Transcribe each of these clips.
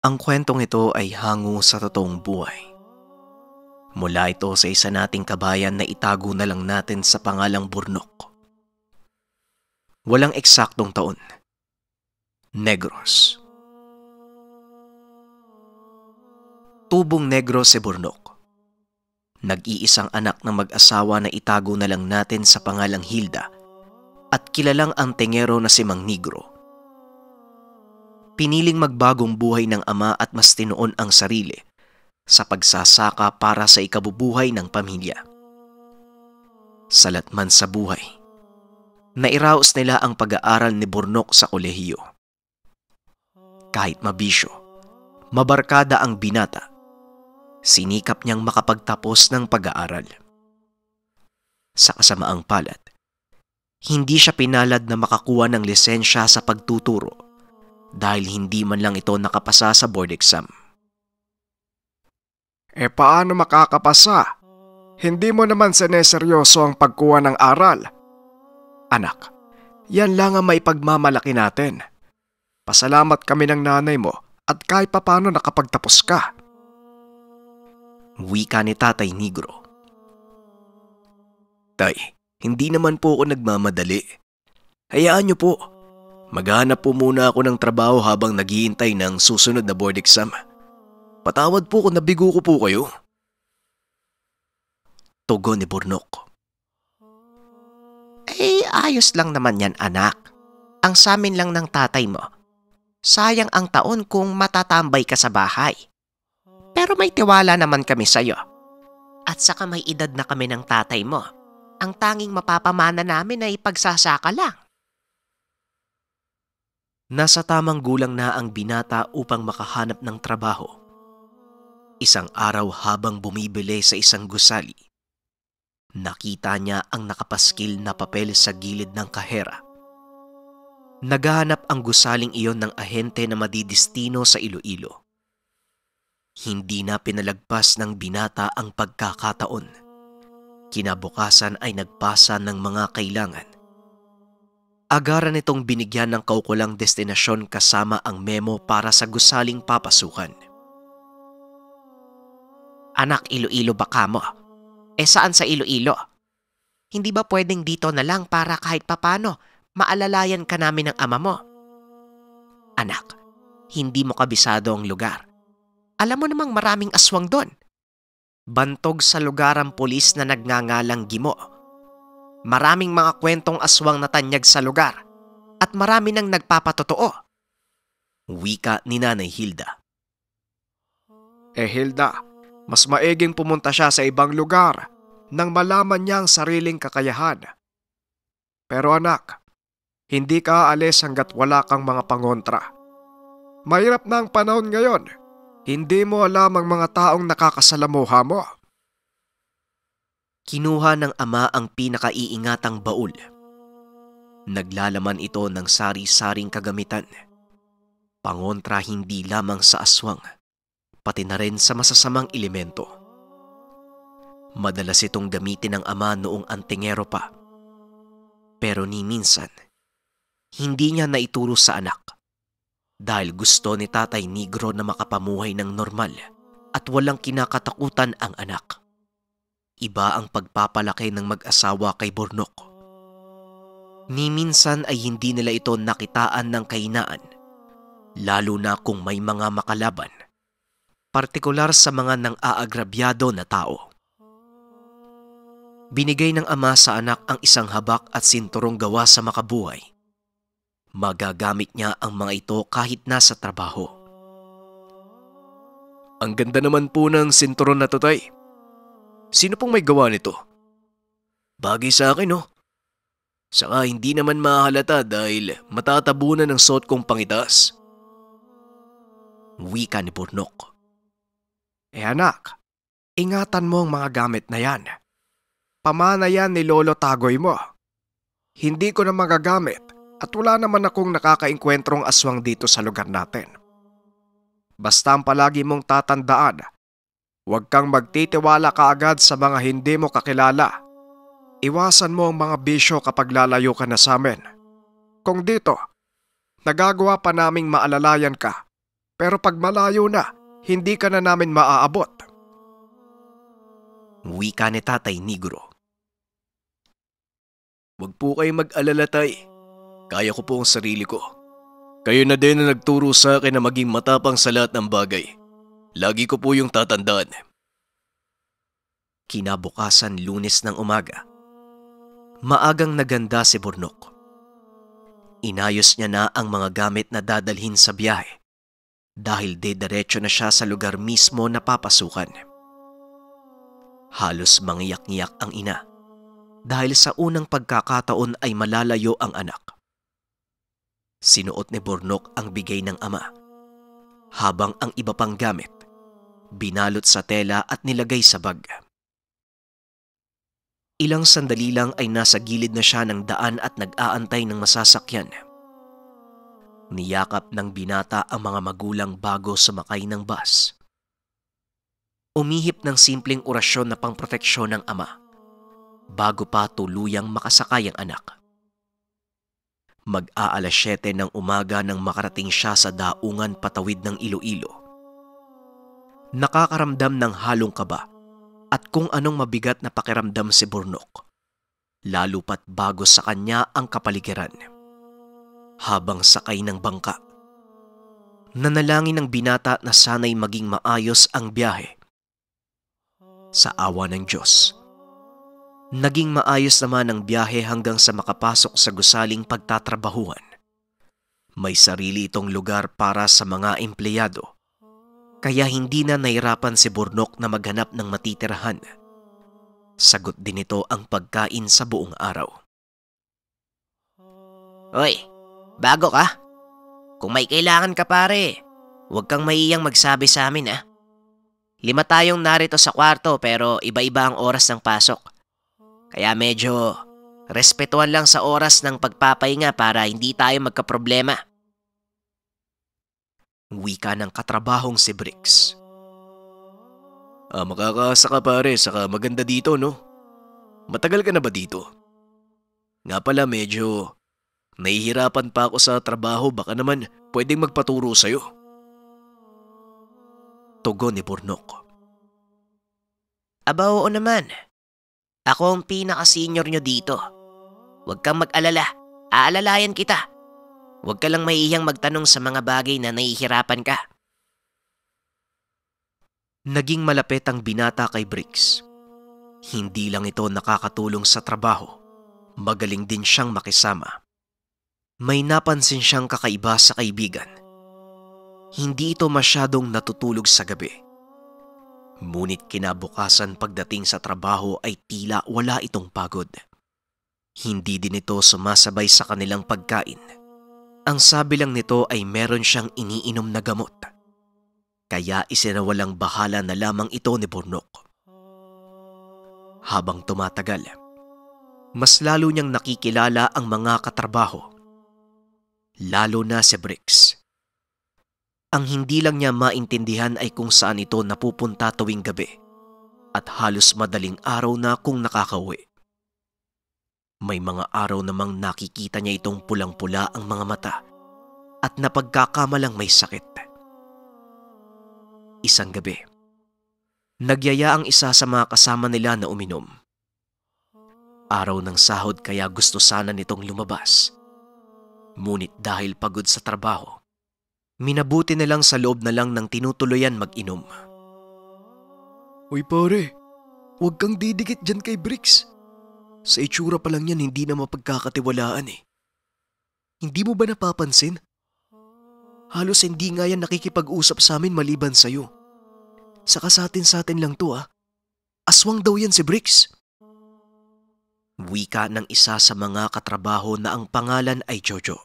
Ang kwentong ito ay hango sa totoong buhay. Mula ito sa isa nating kabayan na itago na lang natin sa pangalang Burnok. Walang eksaktong taon. Negros. Tubong Negros si Burnok. Nag-iisang anak ng mag-asawa na itago na lang natin sa pangalang Hilda at kilalang antingero na si Mang Negro. Piniling magbagong buhay ng ama at mas tinuon ang sarili sa pagsasaka para sa ikabubuhay ng pamilya. Salat man sa buhay, nairaos nila ang pag-aaral ni Burnok sa kolehiyo. Kahit mabisyo, mabarkada ang binata, sinikap niyang makapagtapos ng pag-aaral. Sa kasamaang palad, hindi siya pinalad na makakuha ng lisensya sa pagtuturo dahil hindi man lang ito nakapasa sa board exam. Paano makakapasa? Hindi mo naman sineseryoso ang pagkuha ng aral. Anak, yan lang ang maipagmamalaki natin. Pasalamat kami ng nanay mo at kahit papano nakapagtapos ka. Wika ni Tatay Negro. Tay, hindi naman po ako nagmamadali. Hayaan niyo po. Maghanap po muna ako ng trabaho habang naghihintay ng susunod na board exam. Patawad po kung nabigo ko po kayo. Tugon ni Burnok. Ayos lang naman yan, anak. Ang samin lang ng tatay mo. Sayang ang taon kung matatambay ka sa bahay. Pero may tiwala naman kami sa'yo. At saka may edad na kami ng tatay mo. Ang tanging mapapamana namin ay pagsasaka lang. Nasa tamang gulang na ang binata upang makahanap ng trabaho. Isang araw habang bumibili sa isang gusali, nakita niya ang nakapaskil na papel sa gilid ng kahera. Naghahanap ang gusaling iyon ng ahente na madidistino sa Iloilo. Hindi na pinalagpas ng binata ang pagkakataon. Kinabukasan ay nagpasa ng mga kailangan. Agaran nitong binigyan ng kaukulang destinasyon kasama ang memo para sa gusaling papasukan. Anak, Iloilo ba ka mo? Saan sa Iloilo? Hindi ba pwedeng dito na lang para kahit papano maalalayan ka namin ng ama mo? Anak, hindi mo kabisado ang lugar. Alam mo namang maraming aswang doon. Bantog sa lugar ang pulis na nagngangalang Gimo. Maraming mga kwentong aswang na tanyag sa lugar at marami nang nagpapatotoo. Wika ni Nanay Hilda. Hilda, mas maiging pumunta siya sa ibang lugar nang malaman niya ang sariling kakayahan. Pero anak, hindi ka aalis hanggat wala kang mga pangontra. Mahirap na ang panahon ngayon. Hindi mo alam ang mga taong nakakasalamuha mo. Kinuha ng ama ang pinakaiingatang baul. Naglalaman ito ng sari-saring kagamitan. Pangontra hindi lamang sa aswang, pati na rin sa masasamang elemento. Madalas itong gamitin ng ama noong antingero pa. Pero ni minsan, hindi niya naituro sa anak dahil gusto ni Tatay Negro na makapamuhay ng normal at walang kinakatakutan ang anak. Iba ang pagpapalaki ng mag-asawa kay Burnok. Ni minsan ay hindi nila ito nakitaan ng kahinaan, lalo na kung may mga makalaban, partikular sa mga nang-aagrabyado na tao. Binigay ng ama sa anak ang isang habak at sinturong gawa sa makabuhay. Magagamit niya ang mga ito kahit nasa trabaho. Ang ganda naman po ng sinturon na to, Tay. Sino pong may gawa nito? Bagay sa akin, no? Saka hindi naman mahalata dahil matatabunan ng suot kong pangitas. Wika ni Burnok. Anak, ingatan mo ang mga gamit na yan. Pamana yan ni Lolo Tagoy mo. Hindi ko na magagamit at wala naman akong nakakaengkwentrong aswang dito sa lugar natin. Basta ang palagi mong tatandaan, huwag kang magtitiwala kaagad sa mga hindi mo kakilala. Iwasan mo ang mga bisyo kapag lalayo ka na sa amin. Kung dito, nagagawa pa naming maalalayan ka, Pero pag malayo na, hindi ka na namin maaabot. Wika ni Tatay Negro. Huwag po kayong mag-alala, Tay. Kaya ko po ang sarili ko. Kayo na din na nagturo sa akin na maging matapang sa lahat ng bagay. Lagi ko po yung tatandaan. Kinabukasan Lunes ng umaga. Maagang naganda si Burnok. Inayos niya na ang mga gamit na dadalhin sa biyahe dahil dediretso na siya sa lugar mismo na papasukan. Halos mangiyak-ngiyak ang ina dahil sa unang pagkakataon ay malalayo ang anak. Sinuot ni Burnok ang bigay ng ama habang ang iba pang gamit binalot sa tela at nilagay sa bag. Ilang sandali lang ay nasa gilid na siya ng daan at nag-aantay ng masasakyan. Niyakap ng binata ang mga magulang bago sumakay ng bus. Umihip ng simpleng orasyon na pangproteksyon ng ama bago pa tuluyang makasakay ang anak. Mag-aalas 7 ng umaga nang makarating siya sa daungan patawid ng Iloilo. Nakakaramdam ng halong kaba at kung anong mabigat na pakiramdam si Burnok, lalo pat bago sa kanya ang kapaligiran. Habang sakay ng bangka, nanalangin ng binata na sana'y maging maayos ang biyahe. Sa awa ng Diyos, naging maayos naman ang biyahe hanggang sa makapasok sa gusaling pagtatrabahuhan. May sarili itong lugar para sa mga empleyado, kaya hindi na nahirapan si Burnok na maghanap ng matitirahan. Sagot din ito ang pagkain sa buong araw. Hoy, bago ka? Kung may kailangan ka pare, huwag kang mahiyang magsabi sa amin 5 tayong narito sa kwarto pero iba-iba ang oras ng pasok. Kaya medyo respetuhan lang sa oras ng pagpapahinga para hindi tayo magkaproblema. Wika ng katrabahong si Bricks. Makakaasa ka pare, saka maganda dito no? Matagal ka na ba dito? Nga pala medyo nahihirapan pa ako sa trabaho, baka naman pwedeng magpaturo sa'yo. Tugon ni Burnok. Aba oo naman. Ako ang pinaka-senior nyo dito. Huwag kang mag-alala, aalalayan kita. Huwag ka lang mahihiyang magtanong sa mga bagay na nahihirapan ka. Naging malapit ang binata kay Bricks. Hindi lang ito nakakatulong sa trabaho, magaling din siyang makisama. May napansin siyang kakaiba sa kaibigan. Hindi ito masyadong natutulog sa gabi. Ngunit kinabukasan pagdating sa trabaho ay tila wala itong pagod. Hindi din ito sumasabay sa kanilang pagkain. Ang sabi lang nito ay meron siyang iniinom na gamot. Kaya isinawalang bahala na lamang ito ni Burnok. Habang tumatagal, mas lalo niyang nakikilala ang mga katrabaho. Lalo na si Bricks. Ang hindi lang niya maintindihan ay kung saan ito napupunta tuwing gabi at halos madaling araw na kung nakakauwi. May mga araw namang nakikita niya itong pulang-pula ang mga mata at napagkakamalang may sakit. Isang gabi, nagyaya ang isa sa mga kasama nila na uminom. Araw ng sahod kaya gusto sana nitong lumabas. Ngunit dahil pagod sa trabaho, minabuti nilang sa loob na lang ng tinutuluyan mag-inom. Uy pare, huwag kang didikit dyan kay Bricks. Sa itsura pa lang yan hindi na mapagkakatiwalaan eh. Hindi mo ba napapansin? Halos hindi nga yan nakikipag-usap sa amin maliban sa'yo. Saka sa atin lang to Aswang daw yan si Bricks. Wika ng isa sa mga katrabaho na ang pangalan ay Jojo.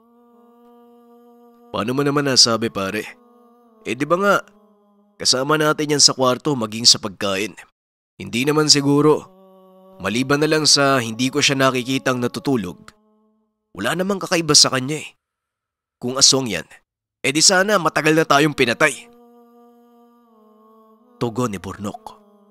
Paano mo naman nasabi pare? Di ba nga, kasama natin yan sa kwarto maging sa pagkain. Hindi naman siguro. Maliban na lang sa hindi ko siya nakikitang natutulog. Wala namang kakaiba sa kanya eh. Kung aswang yan, di sana matagal na tayong pinatay. Tugon ni Burnok.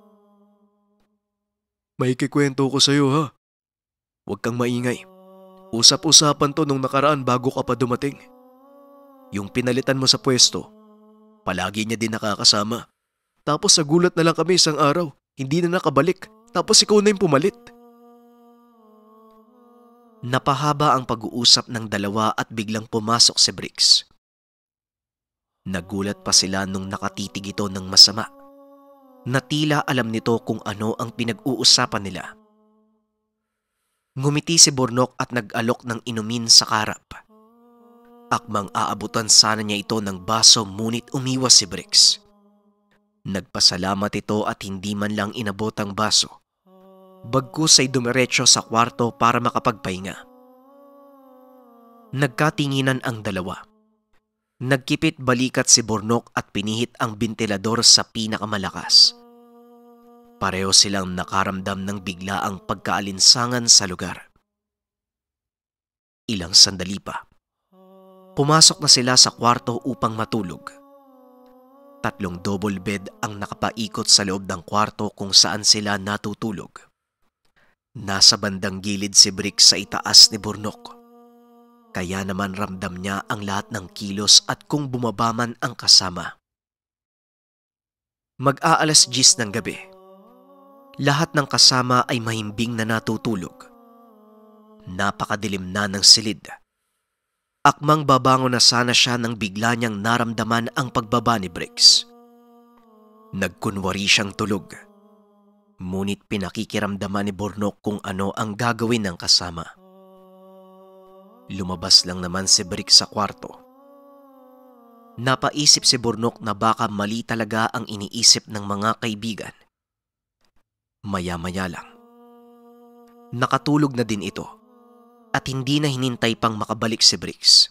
May kikwento ko sa'yo ha. Huwag kang maingay. Usap-usapan to nung nakaraan bago ka pa dumating. Yung pinalitan mo sa pwesto, Palagi niya din nakakasama. Tapos nagulat na lang kami isang araw, hindi na nakabalik. Tapos ikaw na yung pumalit. Napahaba ang pag-uusap ng dalawa at biglang pumasok si Briggs. Nagulat pa sila nung nakatitig ito ng masama, na tila alam nito kung ano ang pinag-uusapan nila. Ngumiti si Bornok at nag-alok ng inumin sa karap. Akmang aabutan sana niya ito ng baso ngunit umiwas si Briggs. Nagpasalamat ito at hindi man lang inabot ang baso. Bagkus ay dumiretso sa kwarto para makapagpahinga. Nagkatinginan ang dalawa. Nagkipit balikat si Bornok at pinihit ang bentilador sa pinakamalakas. Pareho silang nakaramdam ng biglaang pagkaalinsangan sa lugar. Ilang sandali pa. Pumasok na sila sa kwarto upang matulog. 3 double bed ang nakapaikot sa loob ng kwarto kung saan sila natutulog. Nasa bandang gilid si Briggs sa itaas ni Bornok. Kaya naman ramdam niya ang lahat ng kilos at kung bumaba man ang kasama. Mag-aalas 10 ng gabi. Lahat ng kasama ay mahimbing na natutulog. Napakadilim na ng silid. Akmang babangon na sana siya nang bigla niyang naramdaman ang pagbaba ni Briggs. Nagkunwari siyang tulog. Ngunit pinakikiramdaman ni Bornok kung ano ang gagawin ng kasama. Lumabas lang naman si Briggs sa kwarto. Napaisip si Bornok na baka mali talaga ang iniisip ng mga kaibigan. Maya-maya lang. Nakatulog na din ito at hindi na hinintay pang makabalik si Briggs.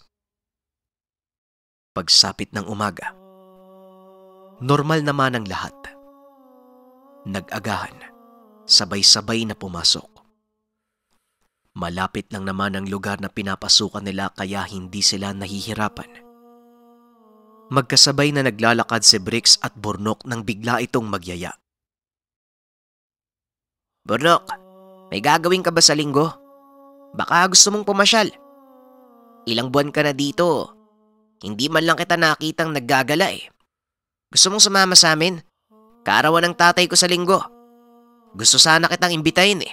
Pagsapit ng umaga, normal naman ang lahat. Nag-agahan, sabay-sabay na pumasok. Malapit lang naman ang lugar na pinapasukan nila kaya hindi sila nahihirapan. Magkasabay na naglalakad si Briggs at Bornok nang bigla itong magyaya. Bornok, may gagawin ka ba sa linggo? Baka gusto mong pumasyal. Ilang buwan ka na dito. Hindi man lang kita nakitang naggagala eh. Gusto mong sumama sa amin? Kaarawan ng tatay ko sa linggo. Gusto sana kitang imbitahin eh.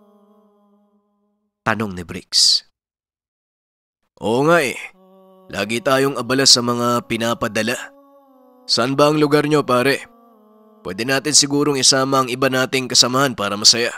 Tanong ni Briggs. Oo nga eh. Lagi tayong abala sa mga pinapadala. Saan ba ang lugar nyo, pare? Pwede natin sigurong isama ang iba nating kasamahan para masaya.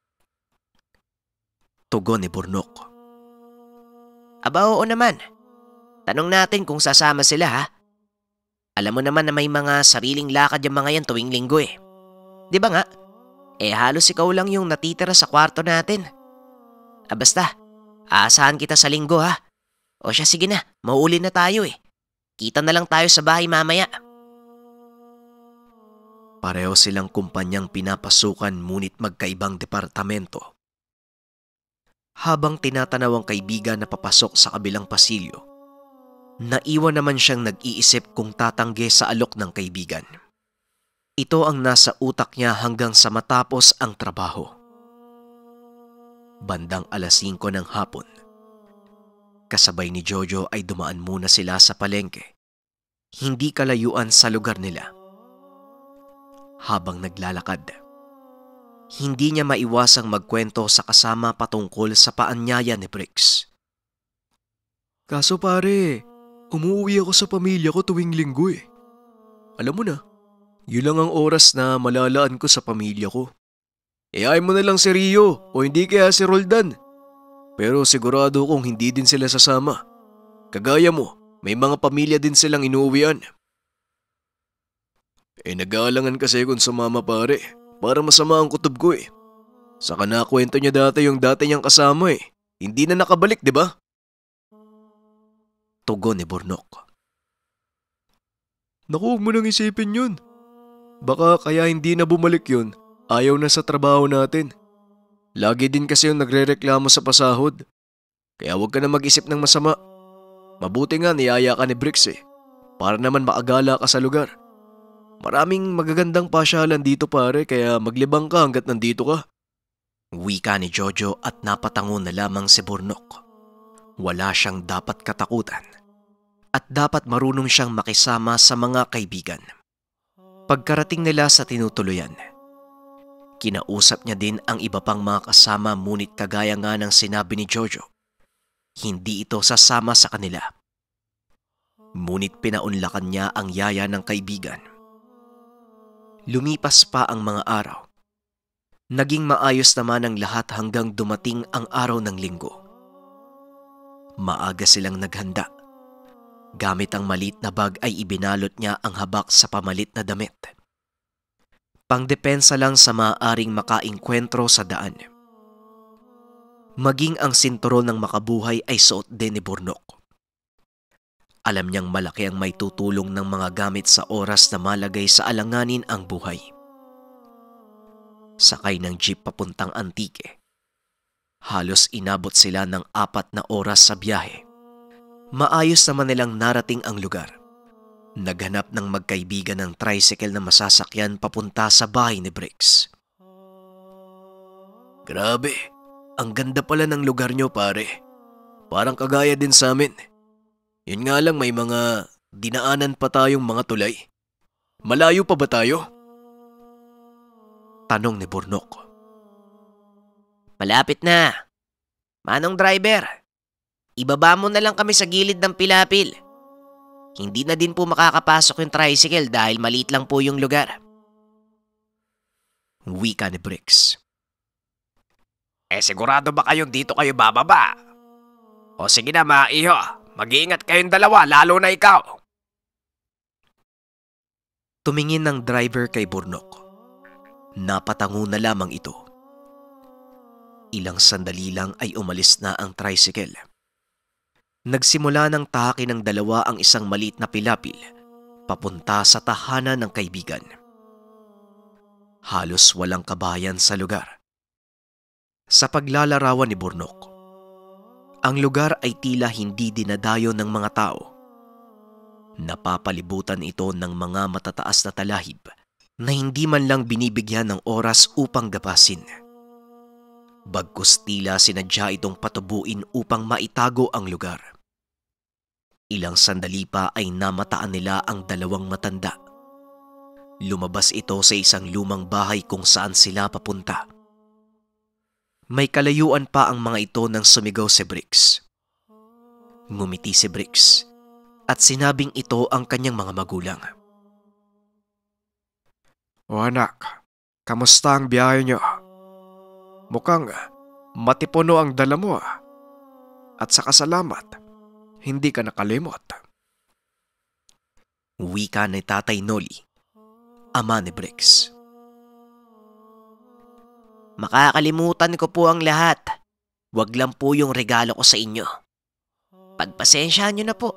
Tugon ni Bornok. Aba oo naman. Tanong natin kung sasama sila ha. Alam mo naman na may mga sariling lakad yung mga yan tuwing linggo eh. Di ba nga? Halos ikaw lang yung natitira sa kwarto natin. Basta, aasahan kita sa linggo ha. O siya sige na, mauuli na tayo eh. Kita na lang tayo sa bahay mamaya. Pareho silang kumpanyang pinapasukan ngunit magkaibang departamento. Habang tinatanaw ang kaibigan na papasok sa kabilang pasilyo, naiwan naman siyang nag-iisip kung tatanggi sa alok ng kaibigan. Ito ang nasa utak niya hanggang sa matapos ang trabaho. Bandang 5:00 ng hapon, kasabay ni Jojo ay dumaan muna sila sa palengke, hindi kalayuan sa lugar nila. Habang naglalakad, hindi niya maiwasang magkwento sa kasama patungkol sa paanyaya ni Briggs. Kaso pare, umuwi ako sa pamilya ko tuwing linggo eh. Alam mo na, yun lang ang oras na malalaan ko sa pamilya ko. Ayaw mo na lang si Rio o hindi kaya si Roldan. Pero sigurado kong hindi din sila sasama. Kagaya mo, may mga pamilya din silang inuuwian. Nag-aalangan kasi kung sumama pare, para masama ang kutob ko eh. Saka nakwento niya dati yung dati niyang kasama eh. Hindi na nakabalik, di ba? Tugon ni Bornok. Naku, huwag mo nang isipin yun. Baka kaya hindi na bumalik yun, ayaw na sa trabaho natin. Lagi din kasi yung nagrereklamo sa pasahod. Kaya huwag ka na mag-isip ng masama. Mabuti nga niyaya ka ni Briggs eh, para naman makagala ka sa lugar. Maraming magagandang pasyalan dito pare kaya maglibang ka hanggat nandito ka. Wika ni Jojo at napatango na lamang si Bornok. Wala siyang dapat katakutan. at dapat marunong siyang makisama sa mga kaibigan. Pagkarating nila sa tinutuluyan, kinausap niya din ang iba pang mga kasama ngunit kagaya nga ng sinabi ni Jojo, hindi ito sasama sa kanila. Ngunit pinaunlakan niya ang yaya ng kaibigan. Lumipas pa ang mga araw. Naging maayos naman ang lahat hanggang dumating ang araw ng linggo. Maaga silang naghanda. Gamit ang maliit na bag ay ibinalot niya ang habak sa pamalit na damit. Pangdepensa lang sa maaaring makaengkwentro sa daan. Maging ang sinturon ng makabuhay ay suot din ni Burnok. Alam niyang malaki ang may tutulong ng mga gamit sa oras na malagay sa alanganin ang buhay. Sakay ng jeep papuntang Antique. Halos inabot sila ng 4 na oras sa biyahe. Maayos naman nilang narating ang lugar. Naghanap ng magkaibigan ng tricycle na masasakyan papunta sa bahay ni Briggs. Grabe, ang ganda pala ng lugar nyo pare. Parang kagaya din sa amin. Yun nga lang may mga dinaanan pa tayong mga tulay. Malayo pa ba tayo? Tanong ni Burnok. Malapit na. Manong driver, ibaba mo na lang kami sa gilid ng pilapil. Hindi na din po makakapasok yung tricycle dahil maliit lang po yung lugar. Wika ni Briggs. Sigurado ba kayong dito kayo bababa? O sige na mga iho, mag-iingat kayong dalawa lalo na ikaw. Tumingin ng driver kay Burnok. Napatango na lamang ito. Ilang sandali lang ay umalis na ang tricycle. Nagsimula ng tahaki ng dalawa ang isang maliit na pilapil papunta sa tahanan ng kaibigan. Halos walang kabayan sa lugar. Sa paglalarawan ni Burnok, ang lugar ay tila hindi dinadayo ng mga tao. Napapalibutan ito ng mga matataas na talahib na hindi man lang binibigyan ng oras upang gabasin. Bagkus tila sinadya itong patubuin upang maitago ang lugar. Ilang sandali pa ay namataan nila ang dalawang matanda. Lumabas ito sa isang lumang bahay kung saan sila papunta. May kalayuan pa ang mga ito nang sumigaw si Briggs. Ngumiti si Briggs at sinabing ito ang kanyang mga magulang. O anak, kamusta ang biyahe nyo? Mukhang matipuno ang dala mo. At sa kasalamat, hindi ka nakalimot. Wika ni Tatay Noli, ama ni Briggs. Makakalimutan ko po ang lahat. Wag lang po yung regalo ko sa inyo. Pagpasensyahan nyo na po.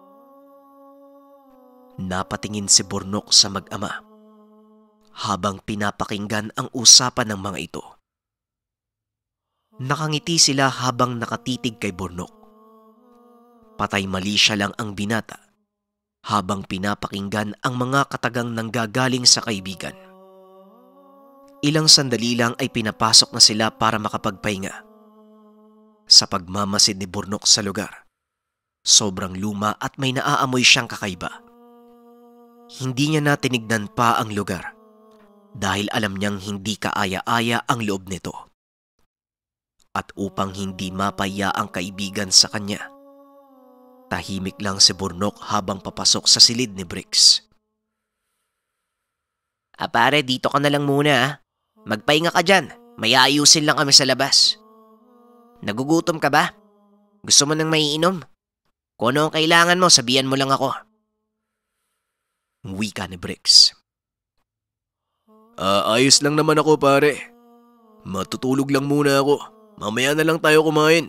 Napatingin si Burnok sa mag-ama habang pinapakinggan ang usapan ng mga ito. Nakangiti sila habang nakatitig kay Burnok. Patay mali siya lang ang binata habang pinapakinggan ang mga katagang nanggagaling sa kaibigan. Ilang sandali lang ay pinapasok na sila para makapagpahinga. Sa pagmamasid ni Burnok sa lugar, sobrang luma at may naaamoy siyang kakaiba. Hindi niya na tinignan pa ang lugar dahil alam niyang hindi kaaya-aya ang loob nito. At upang hindi mapaya ang kaibigan sa kanya, tahimik lang si Burnok habang papasok sa silid ni Briggs. Pare, dito ka na lang muna. Magpahinga ka dyan. May aayusin lang kami sa labas. Nagugutom ka ba? Gusto mo nang maiinom? Kung ano ang kailangan mo, sabihan mo lang ako. Wika ni Briggs. Ayos lang naman ako pare. Matutulog lang muna ako. Mamaya na lang tayo kumain.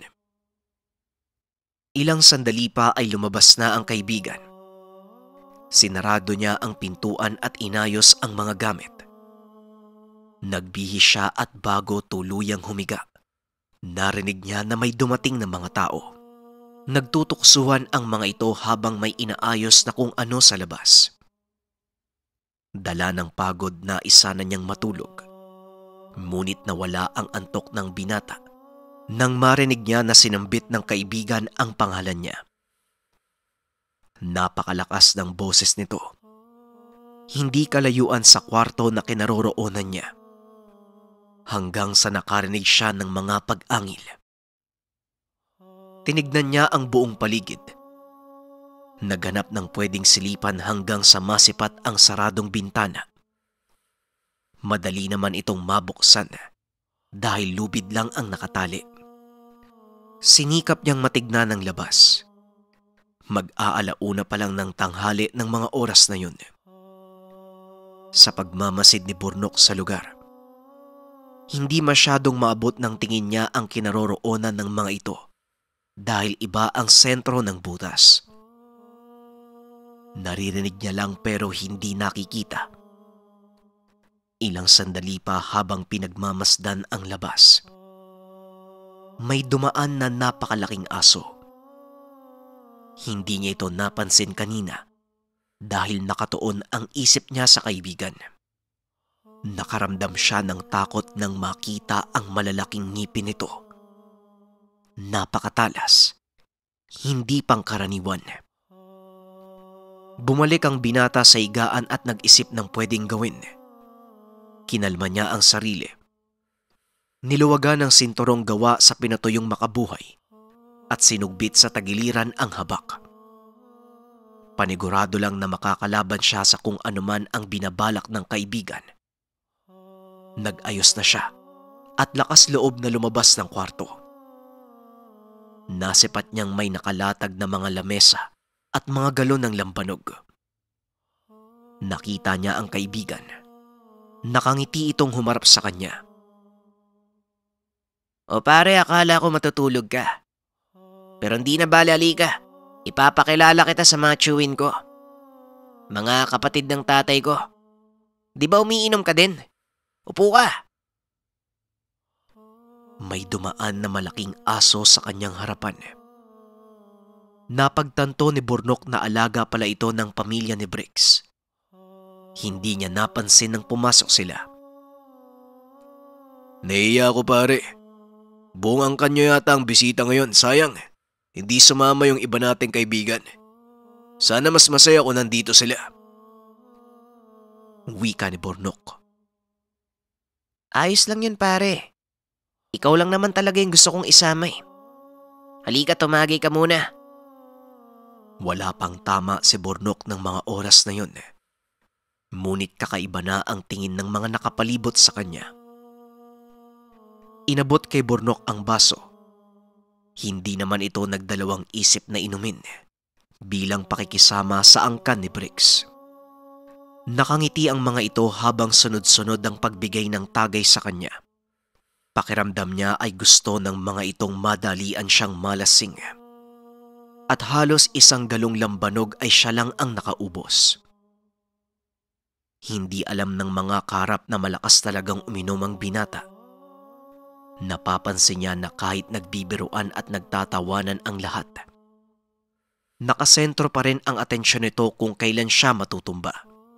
Ilang sandali pa ay lumabas na ang kaibigan. Sinarado niya ang pintuan at inayos ang mga gamit. Nagbihis siya at bago tuluyang humiga, narinig niya na may dumating na mga tao. Nagtutuksuhan ang mga ito habang may inaayos na kung ano sa labas. Dala ng pagod na isa na niyang matulog, ngunit nawala ang antok ng binata nang marinig niya na sinambit ng kaibigan ang pangalan niya. Napakalakas ng boses nito. Hindi kalayuan sa kwarto na kinaroroonan niya. Hanggang sa nakarinig siya ng mga pag-angil. Tinignan niya ang buong paligid. Naghanap ng pwedeng silipan hanggang sa masipat ang saradong bintana. Madali naman itong mabuksan dahil lubid lang ang nakatali. Sinikap niyang matignan ang labas. Mag-aalauna pa lang ng tanghali ng mga oras na yun. Sa pagmamasid ni Burnok sa lugar, hindi masyadong maabot ng tingin niya ang kinaroroonan ng mga ito dahil iba ang sentro ng butas. Naririnig niya lang pero hindi nakikita. Ilang sandali pa habang pinagmamasdan ang labas. May dumaan na napakalaking aso. Hindi niya ito napansin kanina dahil nakatuon ang isip niya sa kaibigan. Nakaramdam siya ng takot nang makita ang malalaking ngipin nito. Napakatalas, hindi pangkaraniwan. Bumalik ang binata sa higaan at nag-isip ng pwedeng gawin. Kinalma niya ang sarili. Niluwagan ang sinturong gawa sa pinatuyong makabuhay at sinugbit sa tagiliran ang habak. Panigurado lang na makakalaban siya sa kung anuman ang binabalak ng kaibigan. Nag-ayos na siya at lakas loob na lumabas ng kwarto. Nasipat niyang may nakalatag na mga lamesa at mga galon ng lambanog. Nakita niya ang kaibigan. Nakangiti itong humarap sa kanya. O pare, akala ko matutulog ka. Pero hindi na bale, halika. Ipapakilala kita sa mga chewin ko. Mga kapatid ng tatay ko. Di ba umiinom ka din? Upo ka. May dumaan na malaking aso sa kanyang harapan. Napagtanto ni Burnok na alaga pala ito ng pamilya ni Briggs. Hindi niya napansin nang pumasok sila. Nahiya ako pare. Buong angkan nyo yata ang bisita ngayon, sayang. Hindi sumama yung iba nating kaibigan. Sana mas masaya kung nandito sila. Wika ni Burnok. Ayos lang yun pare. Ikaw lang naman talaga yung gusto kong isama eh. Halika, tumagay ka muna. Wala pang tama si Burnok ng mga oras na yun. Ngunit kakaiba na ang tingin ng mga nakapalibot sa kanya. Inabot kay Burnok ang baso. Hindi naman ito nagdalawang isip na inumin bilang pakikisama sa angkan ni Briggs. Nakangiti ang mga ito habang sunod-sunod ang pagbigay ng tagay sa kanya. Pakiramdam niya ay gusto ng mga itong madalian siyang malasing. At halos isang galong lambanog ay siya lang ang nakaubos. Hindi alam ng mga karap na malakas talagang uminom ang binata. Napapansin niya na kahit nagbibiruan at nagtatawanan ang lahat, nakasentro pa rin ang atensyon nito kung kailan siya matutumba.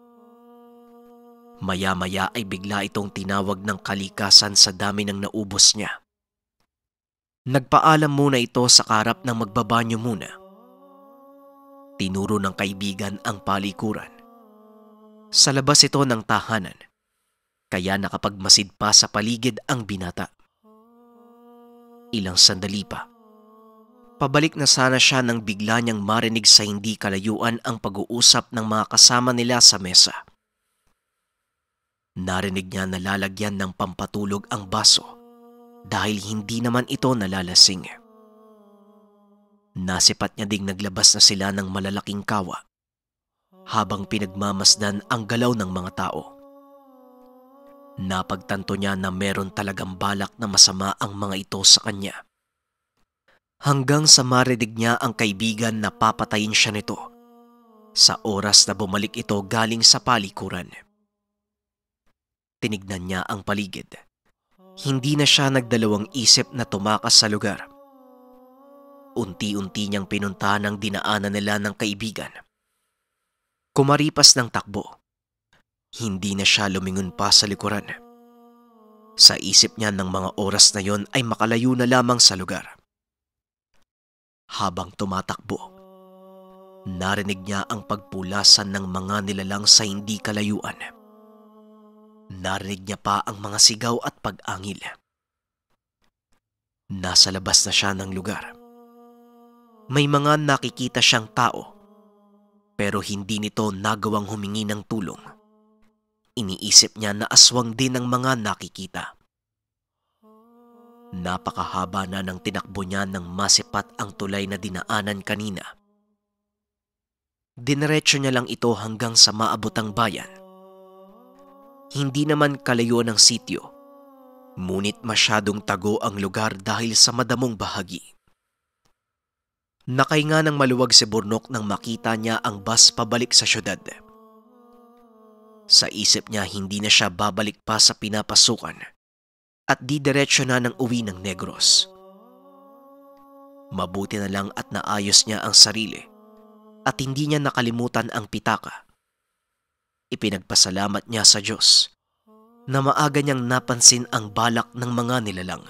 Maya-maya ay bigla itong tinawag ng kalikasan sa dami ng naubos niya. Nagpaalam muna ito sa karap ng magbabanyo muna. Tinuro ng kaibigan ang palikuran. Sa labas ito ng tahanan, kaya nakapagmasid pa sa paligid ang binata. Ilang sandali pa. Pabalik na sana siya nang bigla niyang marinig sa hindi kalayuan ang pag-uusap ng mga kasama nila sa mesa. Narinig niya na lalagyan ng pampatulog ang baso dahil hindi naman ito nalalasing. Nasipat niya ding naglabas na sila ng malalaking kawa habang pinagmamasdan ang galaw ng mga tao. Napagtanto niya na meron talagang balak na masama ang mga ito sa kanya. Hanggang sa marinig niya ang kaibigan na papatayin siya nito sa oras na bumalik ito galing sa palikuran. Tinignan niya ang paligid. Hindi na siya nagdalawang isip na tumakas sa lugar. Unti-unti niyang pinuntahan ang dinaanan nila ng kaibigan. Kumaripas ng takbo. Hindi na siya lumingon pa sa likuran. Sa isip niya ng mga oras na yon ay makalayo na lamang sa lugar. Habang tumatakbo, Narinig niya ang pagpulasan ng mga nilalang sa hindi kalayuan. Narinig niya pa ang mga sigaw at pag-angil. Nasa labas na siya ng lugar. May mga nakikita siyang tao, pero hindi nito nagawang humingi ng tulong. Iniisip niya na aswang din ang mga nakikita. Napakahaba na ng tinakbo niya nang masipat ang tulay na dinaanan kanina. Dineretso niya lang ito hanggang sa maabotang bayan. Hindi naman kalayo ng sityo, ngunit masyadong tago ang lugar dahil sa madamong bahagi. Nakahinga ng maluwag si Burnok nang makita niya ang bus pabalik sa syudad. Sa isip niya hindi na siya babalik pa sa pinapasukan at didiretso na ng uwi ng Negros. Mabuti na lang at naayos niya ang sarili at hindi niya nakalimutan ang pitaka. Ipinagpasalamat niya sa Diyos na maaga niyang napansin ang balak ng mga nilalang.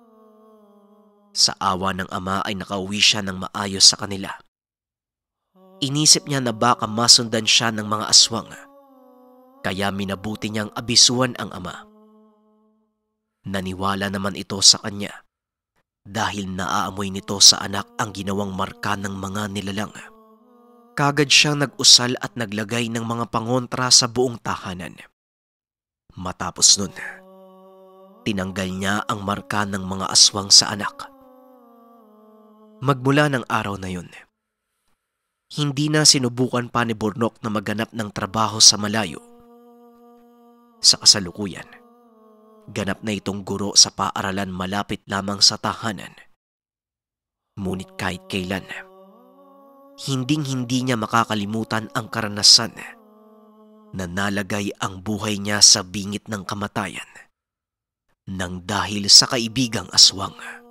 Sa awa ng ama ay nakauwi siya ng maayos sa kanila. Inisip niya na baka masundan siya ng mga aswang, kaya minabuti niyang abisuan ang ama. Naniwala naman ito sa kanya dahil naaamoy nito sa anak ang ginawang marka ng mga nilalang. Kagad siyang nag-usal at naglagay ng mga pangontra sa buong tahanan. Matapos nun, tinanggal niya ang marka ng mga aswang sa anak. Magmula ng araw na yun, hindi na sinubukan pa ni Burnok na maghanap ng trabaho sa malayo. Sa kasalukuyan, ganap na itong guro sa paaralan malapit lamang sa tahanan. Ngunit kahit kailan, hinding-hindi niya makakalimutan ang karanasan na nalagay ang buhay niya sa bingit ng kamatayan nang dahil sa kaibigang aswang.